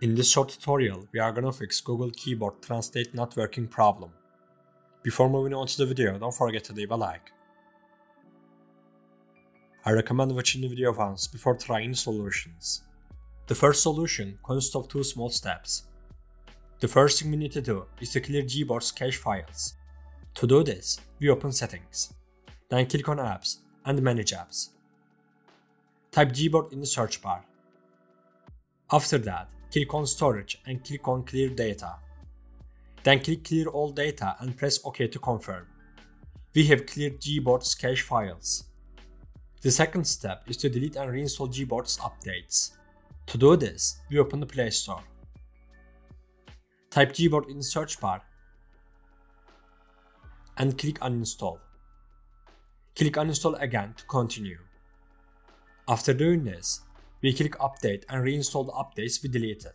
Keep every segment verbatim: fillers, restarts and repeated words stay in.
In this short tutorial, we are gonna fix Google Keyboard Translate not working problem. Before moving on to the video, don't forget to leave a like. I recommend watching the video once before trying solutions. The first solution consists of two small steps. The first thing we need to do is to clear Gboard's cache files. To do this, we open Settings, then click on Apps and Manage Apps. Type Gboard in the search bar. After that, click on Storage and click on Clear Data. Then click Clear All Data and press OK to confirm. We have cleared Gboard's cache files. The second step is to delete and reinstall Gboard's updates. To do this, we open the Play Store. Type Gboard in the search bar and click Uninstall. Click Uninstall again to continue. After doing this, we click Update and reinstall the updates we deleted.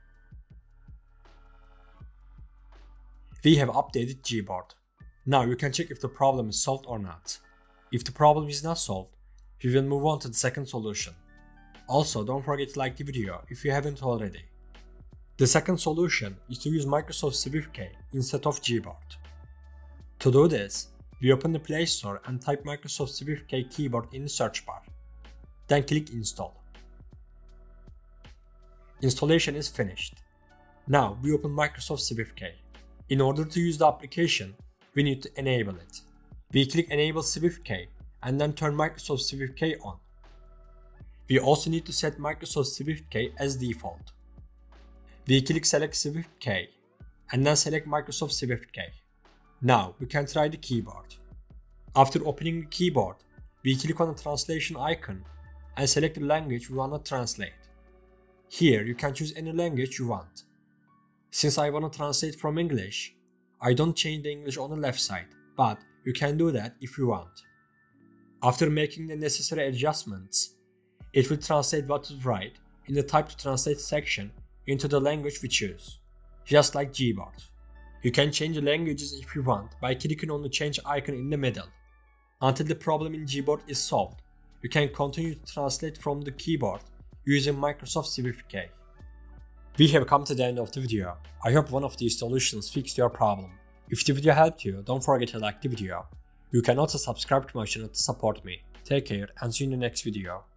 We have updated Gboard. Now you can check if the problem is solved or not. If the problem is not solved, we will move on to the second solution. Also, don't forget to like the video if you haven't already. The second solution is to use Microsoft SwiftKey instead of Gboard. To do this, we open the Play Store and type Microsoft SwiftKey keyboard in the search bar. Then click Install. Installation is finished. Now we open Microsoft SwiftKey. In order to use the application, we need to enable it. We click Enable SwiftKey and then turn Microsoft SwiftKey on. We also need to set Microsoft SwiftKey as default. We click Select SwiftKey and then select Microsoft SwiftKey. Now we can try the keyboard. After opening the keyboard, we click on the translation icon and select the language we want to translate. Here you can choose any language you want. Since I want to translate from English, I don't change the English on the left side, but you can do that if you want. After making the necessary adjustments, it will translate what is right in the Type to Translate section into the language we choose, just like Gboard. You can change the languages if you want by clicking on the change icon in the middle. Until the problem in Gboard is solved, you can continue to translate from the keyboard using Microsoft SwiftKey. We have come to the end of the video. I hope one of these solutions fixed your problem. If the video helped you, don't forget to like the video. You can also subscribe to my channel to support me. Take care and see you in the next video.